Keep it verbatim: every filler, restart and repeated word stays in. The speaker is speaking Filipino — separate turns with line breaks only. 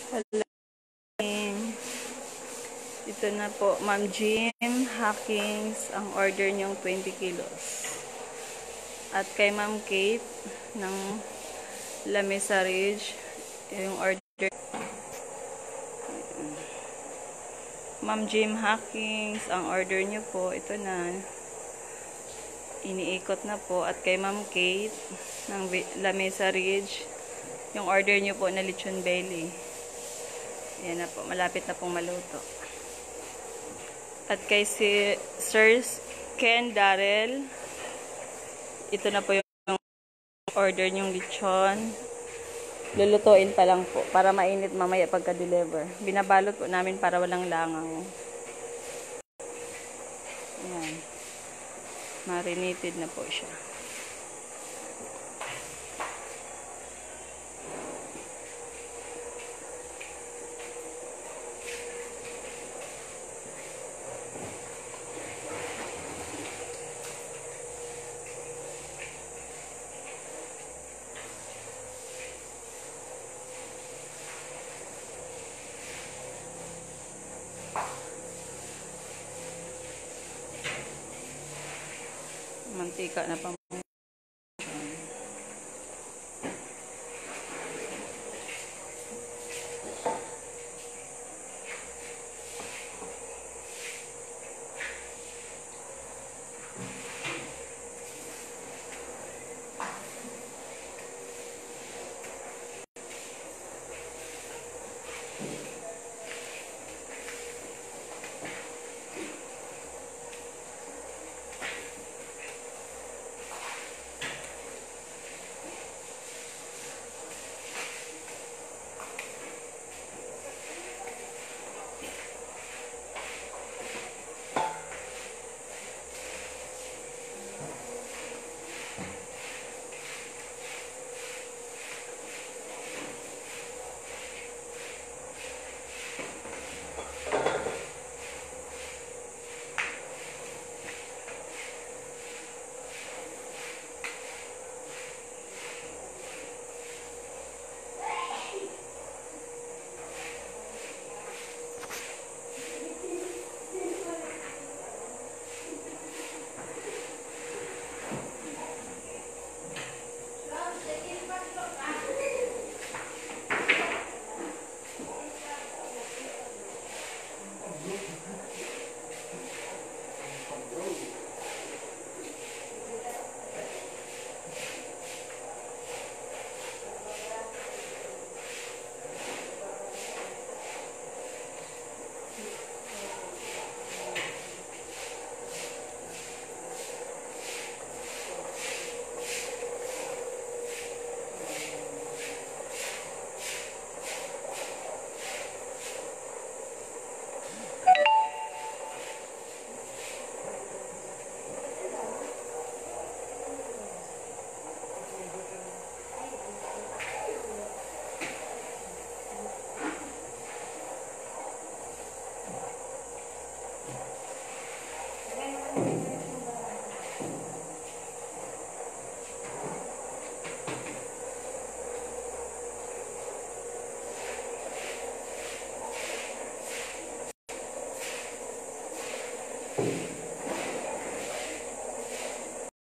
Hello. Ito na po, Ma'am Jim Hackings, ang order niyong twenty kilos. At kay Ma'am Kate ng La Mesa Ridge, yung order. Ma'am Jim Hackings, ang order niyo po, ito na. Iniikot na po. At kay Ma'am Kate ng La Mesa Ridge, yung order niyo po na lechon belly. Ayan na po, malapit na pong maluto. At kay si Sir Ken Darrell, ito na po yung order niyong lechon. Lulutuin pa lang po para mainit mamaya pagka-deliver. Binabalot po namin para walang langaw. Ayan. Marinated na po siya. Mantika na pang